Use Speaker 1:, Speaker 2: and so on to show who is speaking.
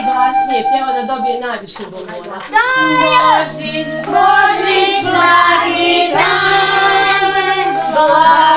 Speaker 1: najglasnije pjeva da dobije najviše bombona.
Speaker 2: Božić, Božić, blagi dan,